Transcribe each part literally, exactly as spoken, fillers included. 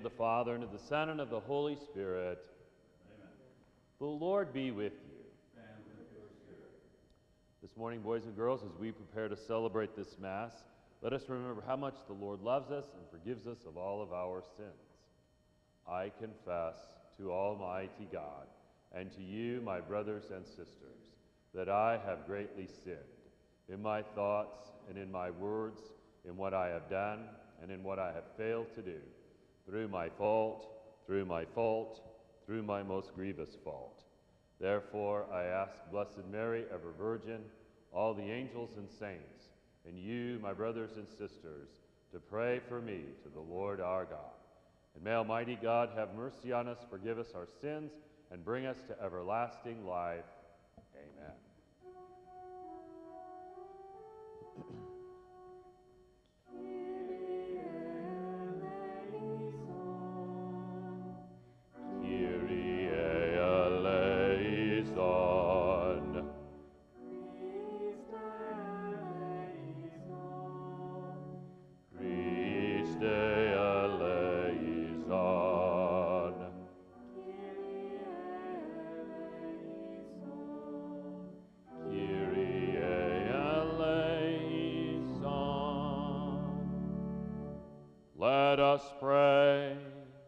the Father, and of the Son, and of the Holy Spirit. Amen. The Lord be with you. And with your spirit. This morning, boys and girls, as we prepare to celebrate this Mass, let us remember how much the Lord loves us and forgives us of all of our sins. I confess to Almighty God and to you, my brothers and sisters, that I have greatly sinned in my thoughts and in my words, in what I have done and in what I have failed to do, through my fault, through my fault, through my most grievous fault. Therefore, I ask Blessed Mary, ever Virgin, all the angels and saints, and you, my brothers and sisters, to pray for me to the Lord our God. And may Almighty God have mercy on us, forgive us our sins, and bring us to everlasting life. Amen. Let us pray.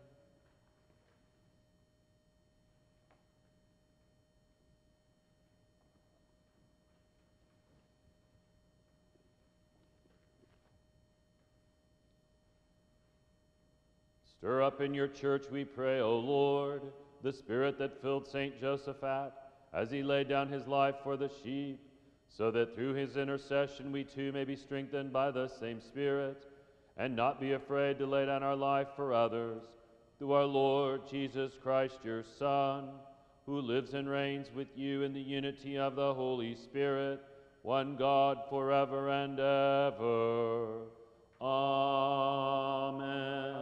Stir up in your church, we pray, O Lord, the Spirit that filled Saint Josaphat as he laid down his life for the sheep, so that through his intercession we too may be strengthened by the same Spirit, and not be afraid to lay down our life for others, through our Lord Jesus Christ, your Son, who lives and reigns with you in the unity of the Holy Spirit, one God, forever and ever. Amen.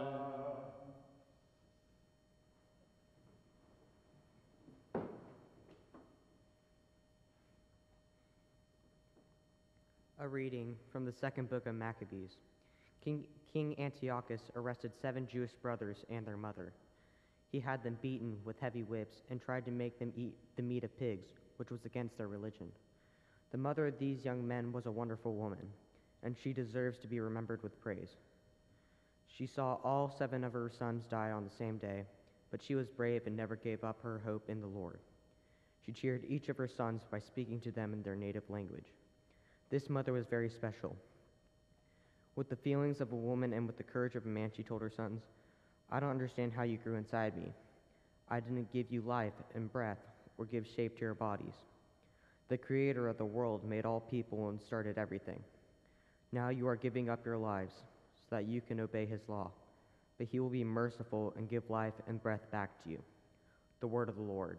A reading from the second book of Maccabees. King, King Antiochus arrested seven Jewish brothers and their mother. He had them beaten with heavy whips and tried to make them eat the meat of pigs, which was against their religion. The mother of these young men was a wonderful woman, and she deserves to be remembered with praise. She saw all seven of her sons die on the same day, but she was brave and never gave up her hope in the Lord. She cheered each of her sons by speaking to them in their native language. This mother was very special. With the feelings of a woman and with the courage of a man, she told her sons, I don't understand how you grew inside me. I didn't give you life and breath or give shape to your bodies. The Creator of the world made all people and started everything. Now you are giving up your lives so that you can obey his law, but he will be merciful and give life and breath back to you. The word of the Lord.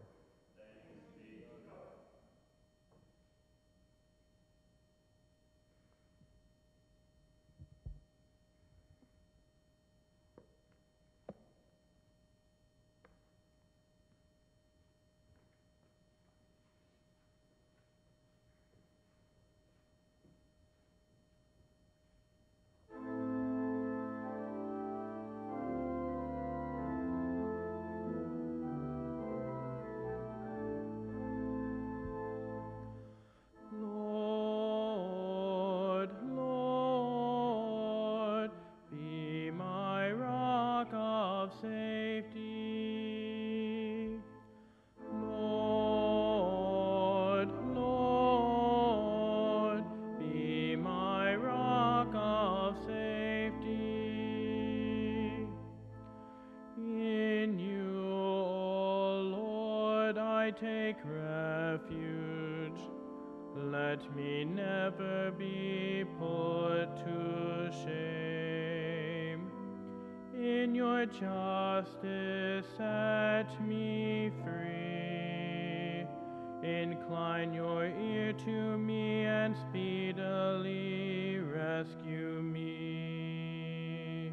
Take refuge. Let me never be put to shame. In your justice set me free. Incline your ear to me and speedily rescue me.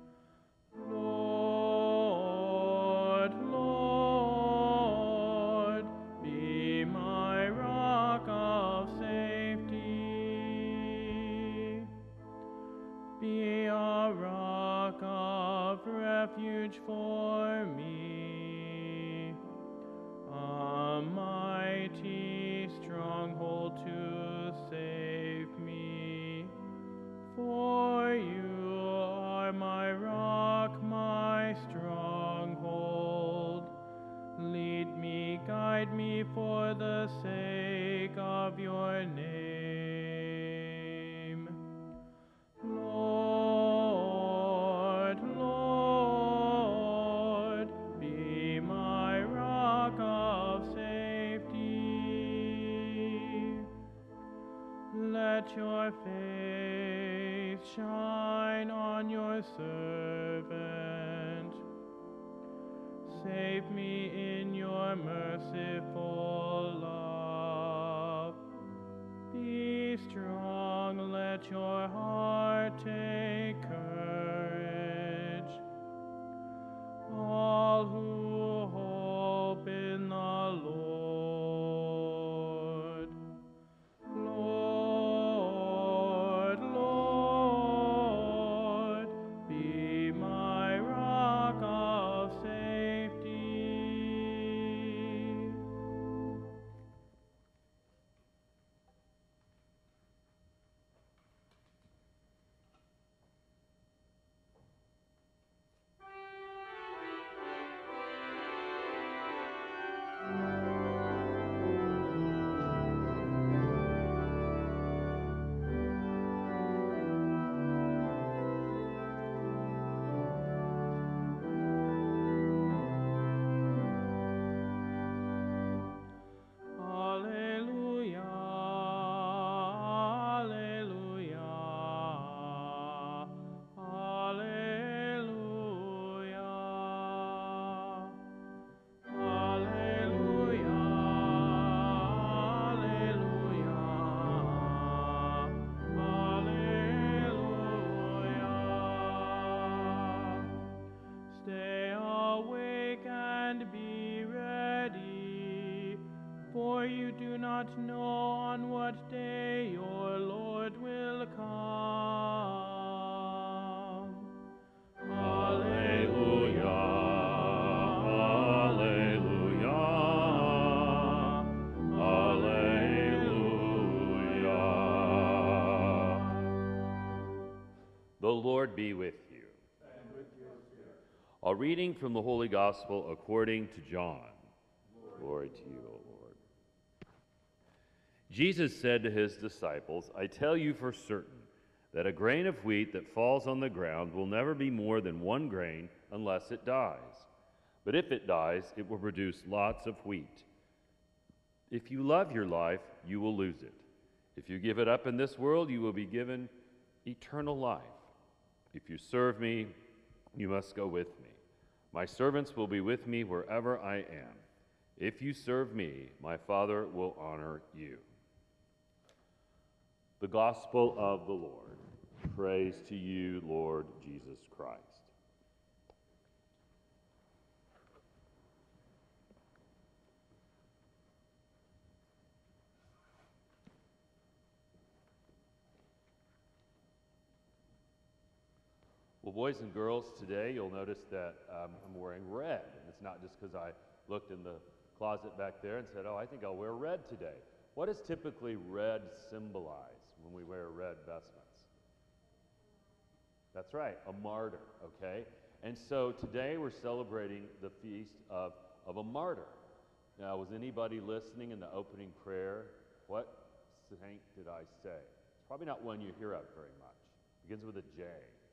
Lord, Lord, be my rock of safety. Be a rock of refuge me for the sake of your name. Lord, Lord, be my rock of safety. Let your face shine on your servant. Save me in your merciful love. Be strong, let your heart take courage. All who hope in the Lord. Lord, Lord, be my rock of safety. Alleluia, alleluia, alleluia, alleluia, alleluia. Stay awake and be ready, for you do not know on what day your Lord will come. Alleluia, alleluia, alleluia. The Lord be with you. A reading from the Holy Gospel according to John. Glory to you, O Lord. Jesus said to his disciples, I tell you for certain that a grain of wheat that falls on the ground will never be more than one grain unless it dies. But if it dies, it will produce lots of wheat. If you love your life, you will lose it. If you give it up in this world, you will be given eternal life. If you serve me, you must go with me. My servants will be with me wherever I am. If you serve me, my Father will honor you. The Gospel of the Lord. Praise to you, Lord Jesus Christ. Well, boys and girls, today you'll notice that um, I'm wearing red. And it's not just because I looked in the closet back there and said, oh, I think I'll wear red today. What does typically red symbolize when we wear red vestments? That's right, a martyr, okay? And so today we're celebrating the feast of, of a martyr. Now, was anybody listening in the opening prayer? What saint did I say? It's probably not one you hear of very much. It begins with a J.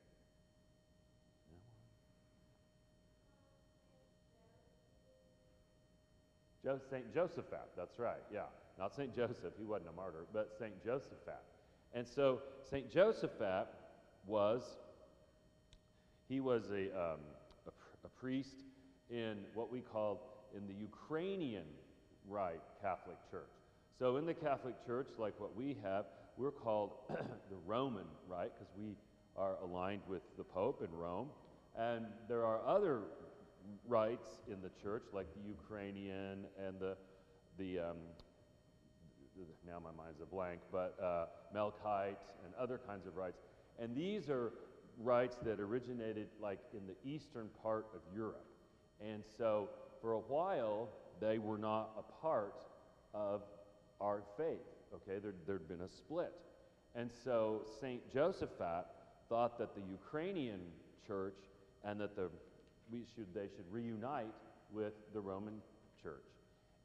Jo- Saint Josaphat, that's right, yeah. Not Saint Joseph, he wasn't a martyr, but Saint Josaphat. And so Saint Josaphat was, he was a, um, a, pr- a priest in what we call in the Ukrainian Rite Catholic Church. So in the Catholic Church, like what we have, we're called the Roman Rite because we are aligned with the Pope in Rome. And there are other rites in the church, like the Ukrainian and the, the um, now my mind's a blank, but uh, Melkite and other kinds of rites. And these are rites that originated like in the eastern part of Europe. And so for a while, they were not a part of our faith, okay? There, there'd been a split. And so Saint Josaphat thought that the Ukrainian church and that the we should they should reunite with the Roman church.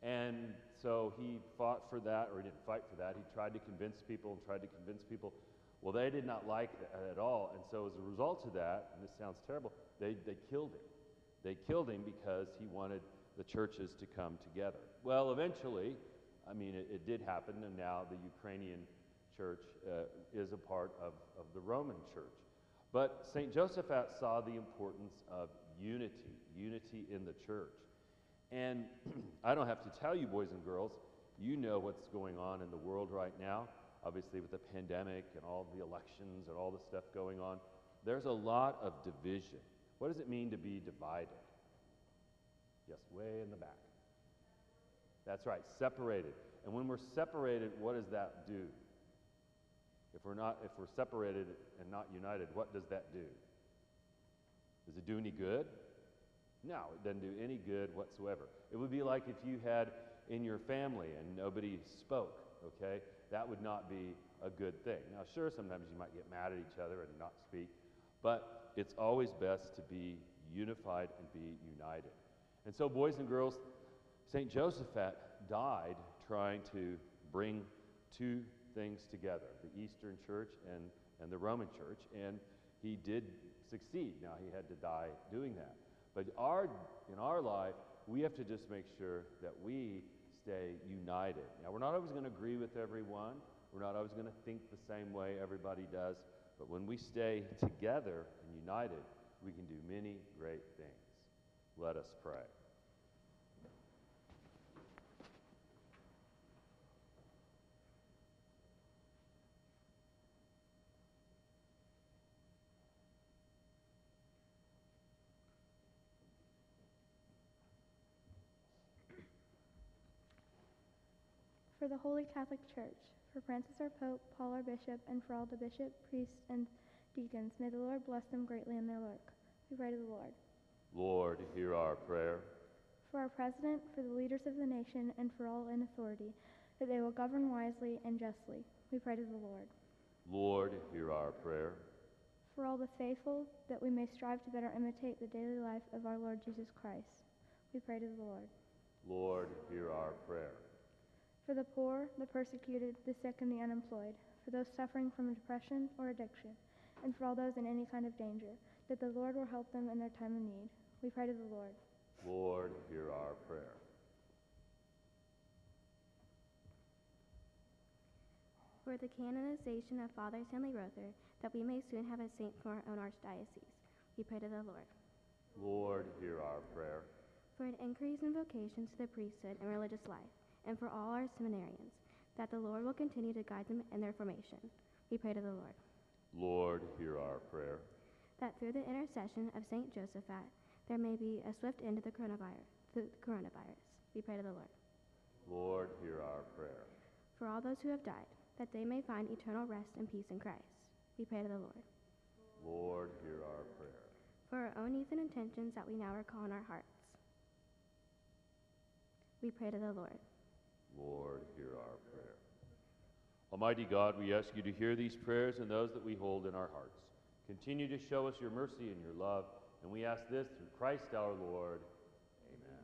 And so he fought for that, or he didn't fight for that. He tried to convince people and tried to convince people. Well, they did not like that at all. And so as a result of that, and this sounds terrible, they, they killed him. They killed him because he wanted the churches to come together. Well, eventually, I mean, it, it did happen, and now the Ukrainian church uh, is a part of, of the Roman church. But Saint Josaphat saw the importance of unity, unity in the church. And I don't have to tell you, boys and girls, you know what's going on in the world right now, obviously with the pandemic and all the elections and all the stuff going on. There's a lot of division. What does it mean to be divided? Yes, way in the back. That's right, separated. And when we're separated, what does that do? If we're not, if we're separated and not united, what does that do? Does it do any good? No, it doesn't do any good whatsoever. It would be like if you had in your family and nobody spoke, okay? That would not be a good thing. Now, sure, sometimes you might get mad at each other and not speak, but it's always best to be unified and be united. And so, boys and girls, Saint Josaphat died trying to bring two things together, the Eastern Church and, and the Roman Church, and he did succeed. Now, he had to die doing that. But our, in our life, we have to just make sure that we stay united. Now, we're not always going to agree with everyone. We're not always going to think the same way everybody does. But when we stay together and united, we can do many great things. Let us pray. For the Holy Catholic Church, for Francis our Pope, Paul our Bishop, and for all the bishops, priests, and deacons, may the Lord bless them greatly in their work. We pray to the Lord. Lord, hear our prayer. For our President, for the leaders of the nation, and for all in authority, that they will govern wisely and justly. We pray to the Lord. Lord, hear our prayer. For all the faithful, that we may strive to better imitate the daily life of our Lord Jesus Christ. We pray to the Lord. Lord, hear our prayer. For the poor, the persecuted, the sick, and the unemployed, for those suffering from depression or addiction, and for all those in any kind of danger, that the Lord will help them in their time of need. We pray to the Lord. Lord, hear our prayer. For the canonization of Father Stanley Rother, that we may soon have a saint from our own archdiocese. We pray to the Lord. Lord, hear our prayer. For an increase in vocations to the priesthood and religious life, and for all our seminarians, that the Lord will continue to guide them in their formation. We pray to the Lord. Lord, hear our prayer. That through the intercession of Saint Josaphat, there may be a swift end to the coronavirus. The coronavirus. We pray to the Lord. Lord, hear our prayer. For all those who have died, that they may find eternal rest and peace in Christ. We pray to the Lord. Lord, hear our prayer. For our own needs and intentions that we now recall in our hearts. We pray to the Lord. Lord, hear our prayer. Almighty God, we ask you to hear these prayers and those that we hold in our hearts. Continue to show us your mercy and your love, and we ask this through Christ our Lord. Amen.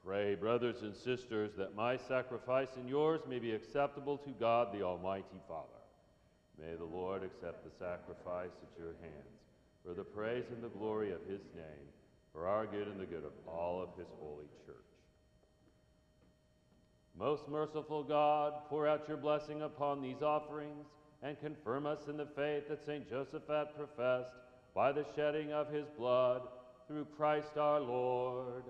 Pray, brothers and sisters, that my sacrifice and yours may be acceptable to God the Almighty Father. May the Lord accept the sacrifice at your hands for the praise and the glory of his name, for our good and the good of all of his holy church. Most merciful God, pour out your blessing upon these offerings and confirm us in the faith that Saint Josaphat professed by the shedding of his blood through Christ our Lord.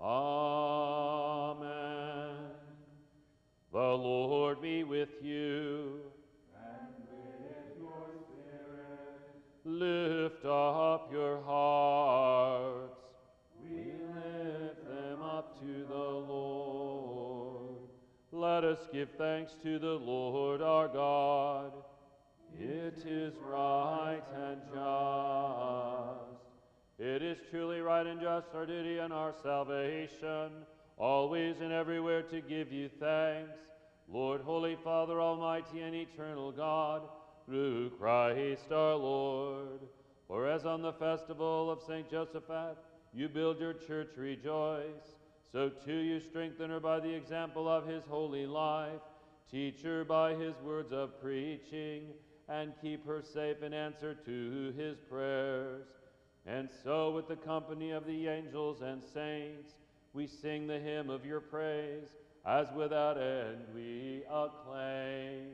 Amen. The Lord be with you. And with your spirit. Lift up your hearts. We lift them up to the Lord. Let us give thanks to the Lord our God. It is right and just. It is truly right and just, our duty and our salvation, always and everywhere to give you thanks, Lord, Holy Father, Almighty and eternal God, through Christ our Lord. For as on the festival of Saint Josaphat you build your church, rejoice, so too you strengthen her by the example of his holy life, teach her by his words of preaching, and keep her safe in answer to his prayers. And so with the company of the angels and saints, we sing the hymn of your praise, as without end we acclaim.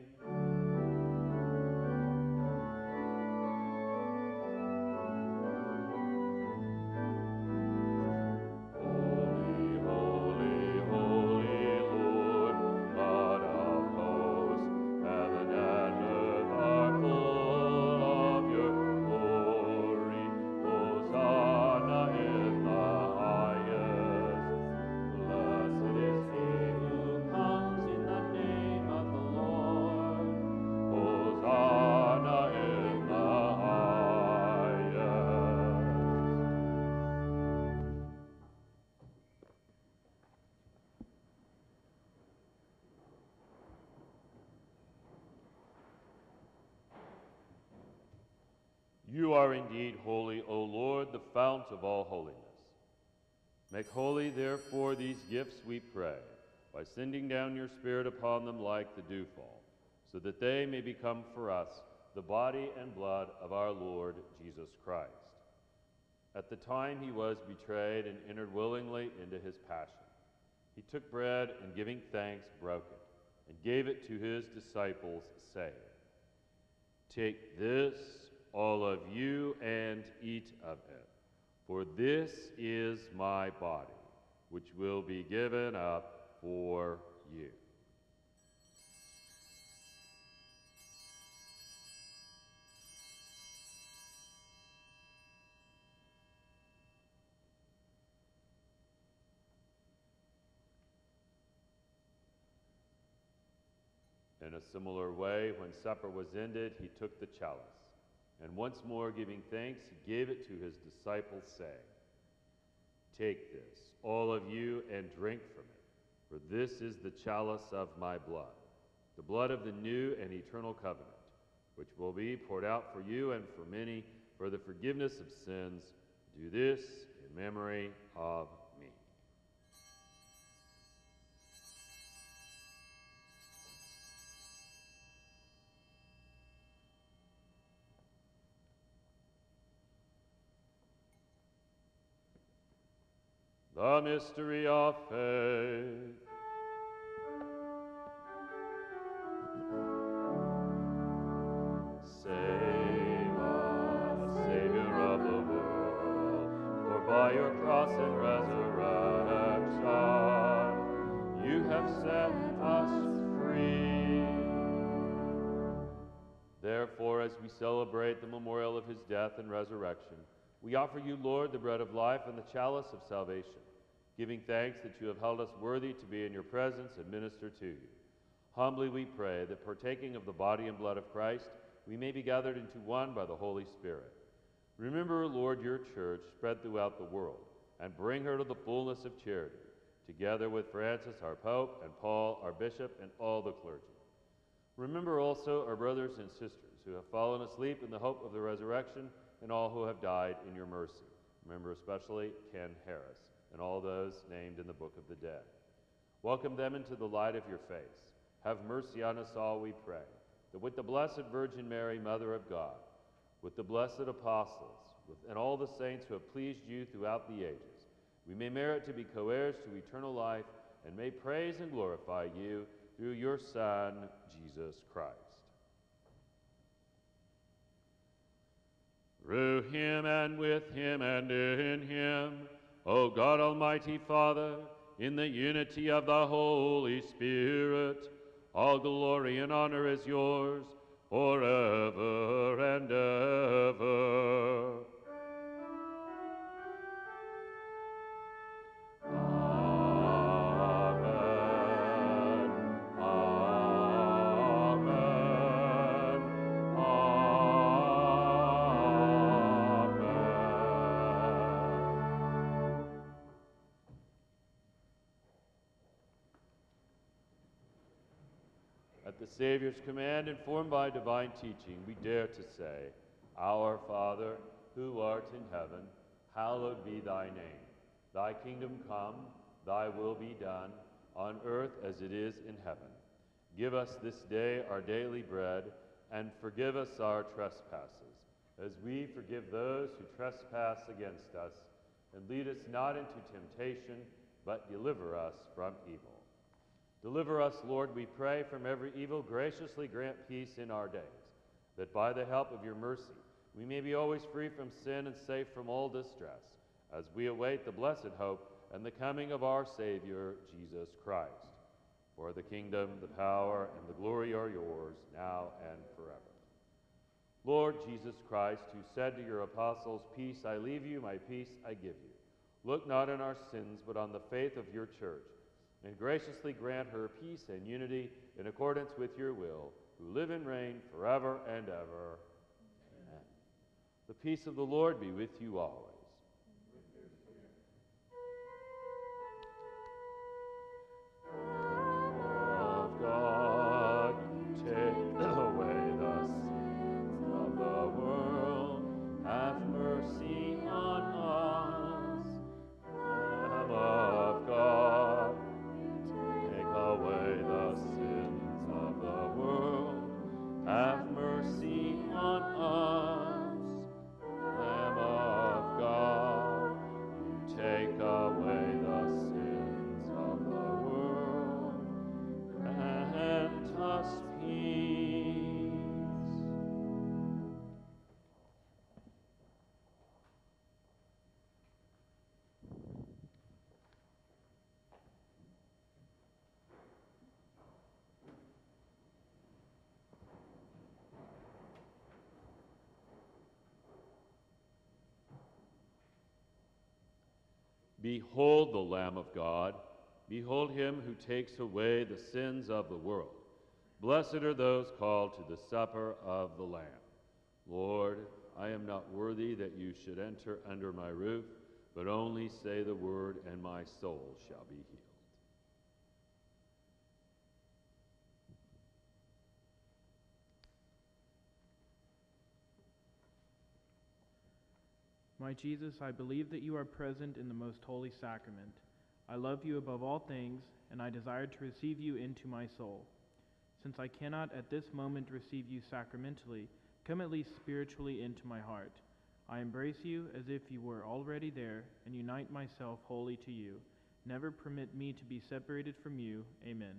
You are indeed holy, O Lord, the fount of all holiness. Make holy, therefore, these gifts, we pray, by sending down your Spirit upon them like the dewfall, so that they may become for us the body and blood of our Lord Jesus Christ. At the time he was betrayed and entered willingly into his passion, he took bread and, giving thanks, broke it, and gave it to his disciples, saying, "Take this, all of you, and eat of it, for this is my body, which will be given up for you." In a similar way, when supper was ended, he took the chalice, and once more giving thanks, he gave it to his disciples, saying, "Take this, all of you, and drink from it, for this is the chalice of my blood, the blood of the new and eternal covenant, which will be poured out for you and for many for the forgiveness of sins. Do this in memory of me." The mystery of faith. Save us, Savior of the world, for by your cross and resurrection you have set us free. Therefore, as we celebrate the memorial of his death and resurrection, we offer you, Lord, the bread of life and the chalice of salvation, giving thanks that you have held us worthy to be in your presence and minister to you. Humbly we pray that, partaking of the body and blood of Christ, we may be gathered into one by the Holy Spirit. Remember, Lord, your church spread throughout the world, and bring her to the fullness of charity, together with Francis, our Pope, and Paul, our Bishop, and all the clergy. Remember also our brothers and sisters who have fallen asleep in the hope of the resurrection, and all who have died in your mercy. Remember especially Ken Harris and all those named in the book of the dead. Welcome them into the light of your face. Have mercy on us all, we pray, that with the Blessed Virgin Mary, Mother of God, with the blessed apostles, with, and all the saints who have pleased you throughout the ages, we may merit to be co-heirs to eternal life and may praise and glorify you through your Son, Jesus Christ. Through him and with him and in him, O God Almighty Father, in the unity of the Holy Spirit, all glory and honor is yours forever and ever. At the Savior's command, informed by divine teaching, we dare to say, Our Father, who art in heaven, hallowed be thy name. Thy kingdom come, thy will be done, on earth as it is in heaven. Give us this day our daily bread, and forgive us our trespasses, as we forgive those who trespass against us. And lead us not into temptation, but deliver us from evil. Deliver us, Lord, we pray, from every evil. Graciously grant peace in our days, that by the help of your mercy we may be always free from sin and safe from all distress, as we await the blessed hope and the coming of our Savior, Jesus Christ. For the kingdom, the power, and the glory are yours, now and forever. Lord Jesus Christ, who said to your apostles, Peace I leave you, my peace I give you, look not on our sins, but on the faith of your church, and graciously grant her peace and unity in accordance with your will, who live and reign forever and ever. Amen. The peace of the Lord be with you always. Of God, take away the sins of the world. Have mercy on us. Lamb of God, take away the sins of the world. Have mercy on us. Lamb of God, take away the sins of the world. Grant us peace. Behold the Lamb of God. Behold him who takes away the sins of the world. Blessed are those called to the supper of the Lamb. Lord, I am not worthy that you should enter under my roof, but only say the word, and my soul shall be healed. My Jesus, I believe that you are present in the most holy sacrament. I love you above all things, and I desire to receive you into my soul. Since I cannot at this moment receive you sacramentally, come at least spiritually into my heart. I embrace you as if you were already there, and unite myself wholly to you. Never permit me to be separated from you. Amen.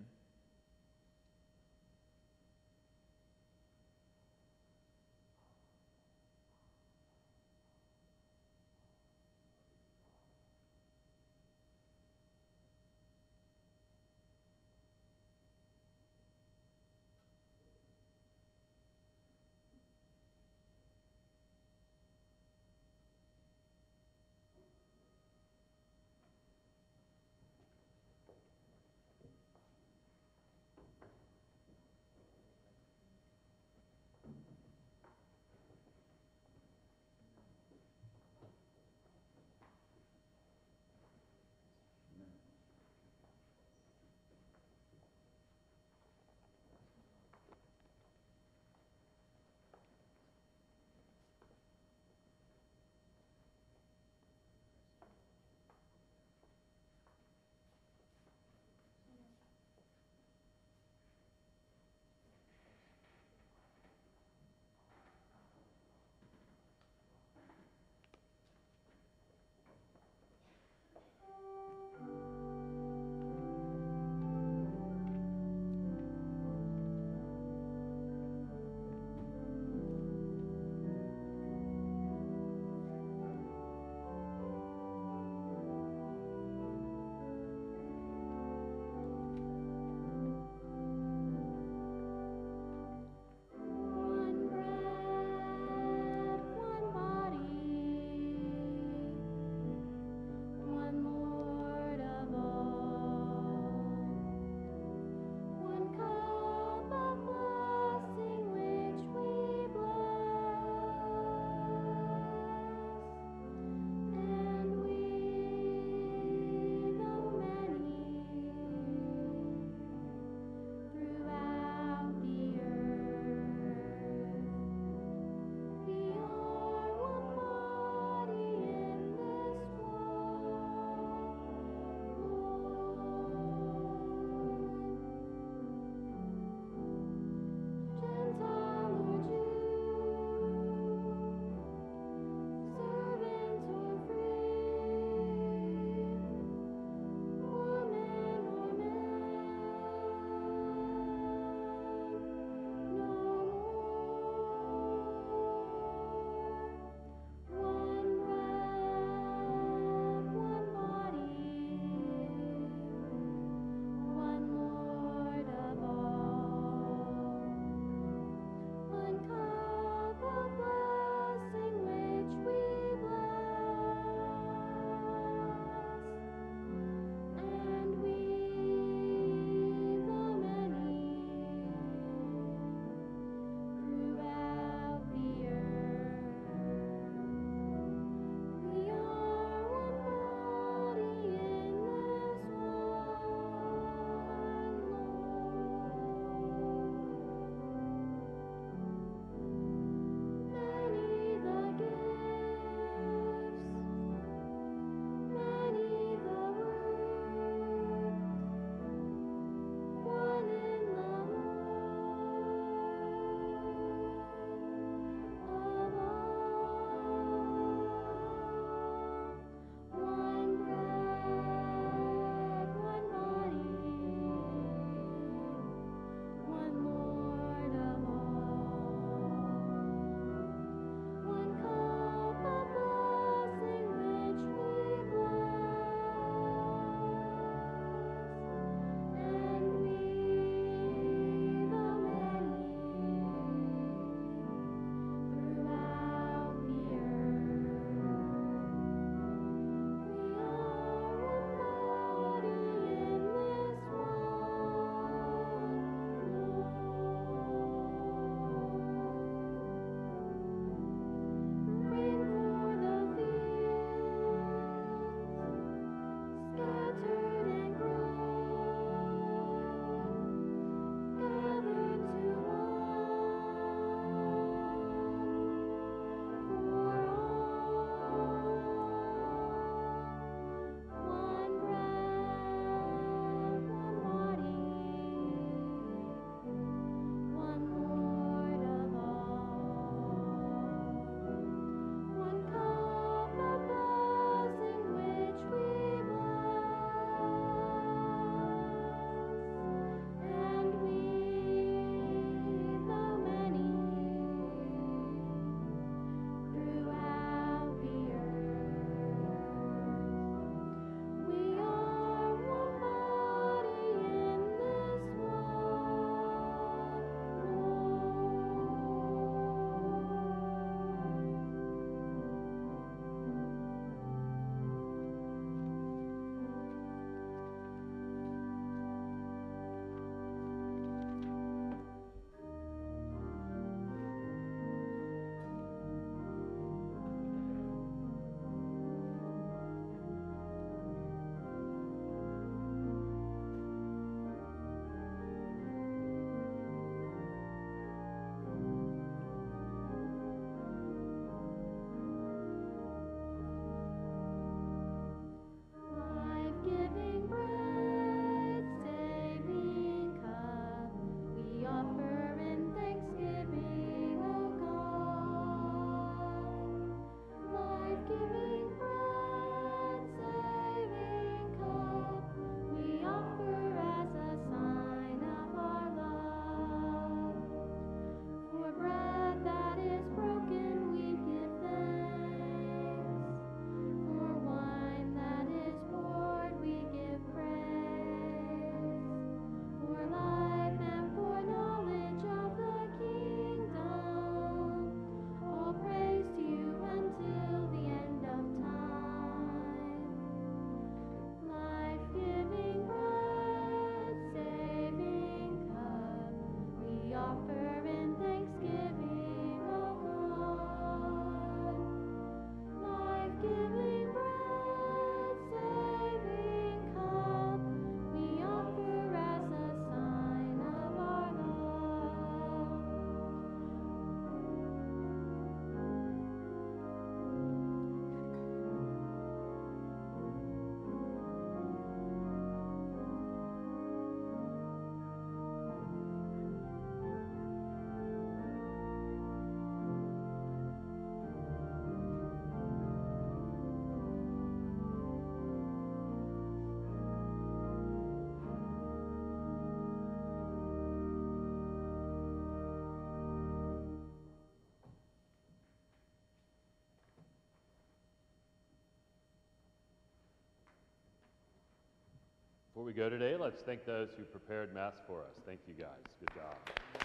Before we go today, let's thank those who prepared Mass for us. Thank you guys. Good job.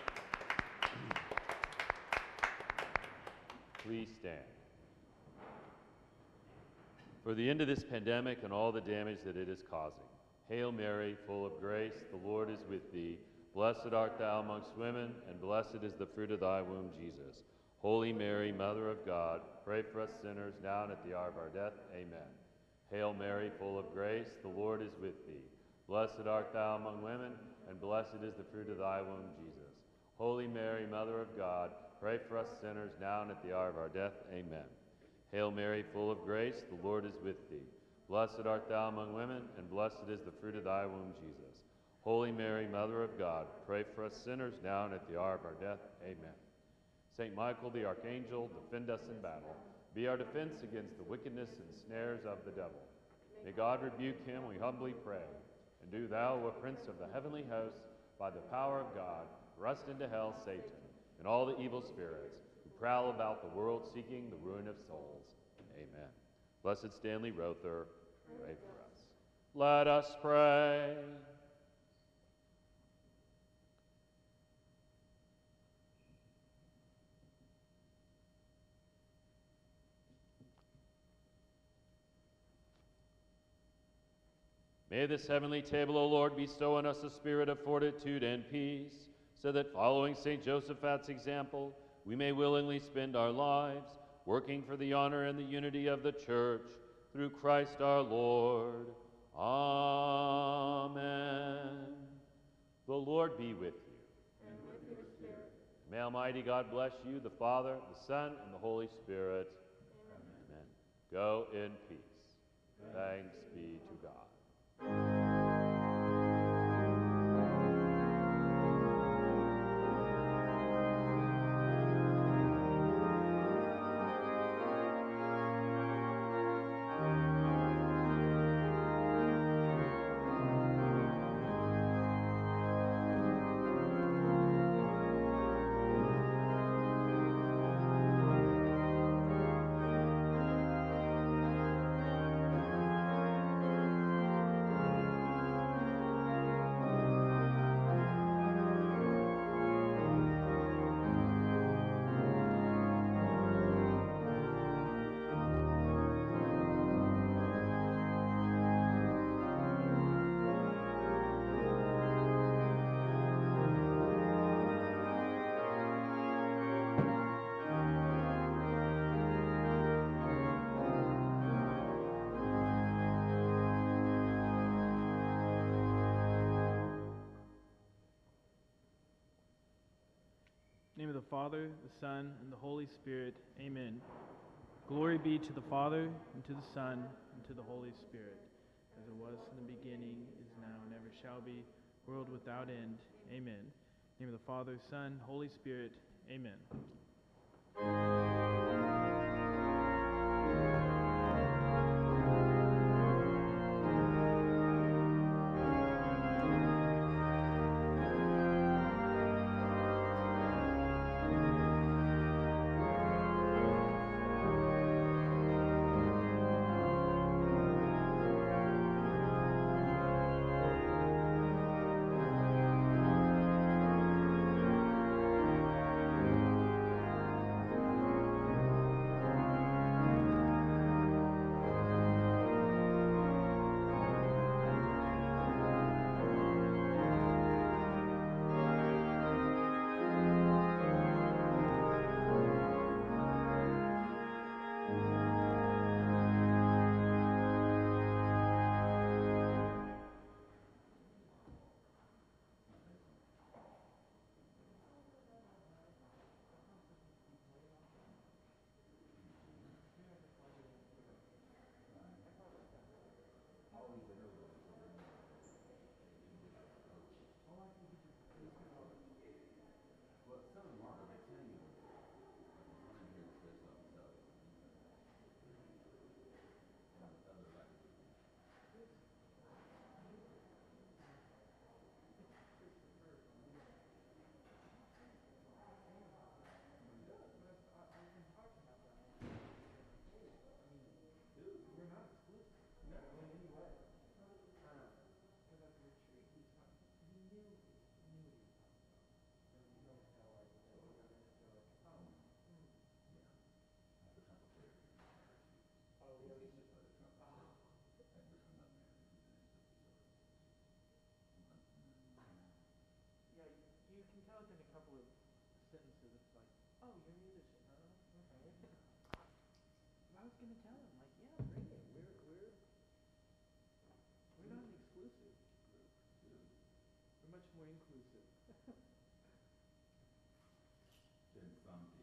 Please stand. For the end of this pandemic and all the damage that it is causing, Hail Mary, full of grace, the Lord is with thee. Blessed art thou amongst women, and blessed is the fruit of thy womb, Jesus. Holy Mary, Mother of God, pray for us sinners now and at the hour of our death. Amen. Hail Mary, full of grace, the Lord is with thee. Blessed art thou among women, and blessed is the fruit of thy womb, Jesus. Holy Mary, Mother of God, pray for us sinners now and at the hour of our death. Amen. Hail Mary, full of grace, the Lord is with thee. Blessed art thou among women, and blessed is the fruit of thy womb, Jesus. Holy Mary, Mother of God, pray for us sinners now and at the hour of our death. Amen. Saint Michael the Archangel, defend us in battle. Be our defense against the wickedness and snares of the devil. May God rebuke him, we humbly pray. And do thou, O Prince of the heavenly hosts, by the power of God, thrust into hell Satan and all the evil spirits who prowl about the world seeking the ruin of souls. Amen. Blessed Stanley Rother, pray for us. Let us pray. May this heavenly table, O Lord, bestow on us a spirit of fortitude and peace, so that following Saint Josaphat's example, we may willingly spend our lives working for the honor and the unity of the Church, through Christ our Lord. Amen. The Lord be with you. And with your spirit. May Almighty God bless you, the Father, the Son, and the Holy Spirit. Amen. Amen. Go in peace. Thanks be to God. In the name of the Father, the Son, and the Holy Spirit. Amen. Glory be to the Father, and to the Son, and to the Holy Spirit, as it was in the beginning, is now, and ever shall be, world without end. Amen. In the name of the Father, Son, Holy Spirit. Amen. sentences, it's like, oh, you're a musician, huh? Okay. I was gonna tell him, like, yeah, bring it. We're we're we're not an exclusive group. We're much more inclusive. Then some